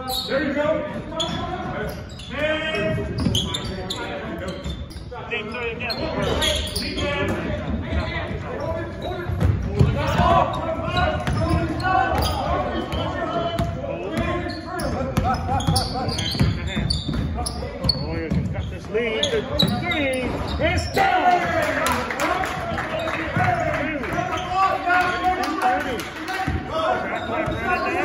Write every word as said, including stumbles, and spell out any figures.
There you go. Deep three again. Warriors have got this lead to three. It's down! Track left, right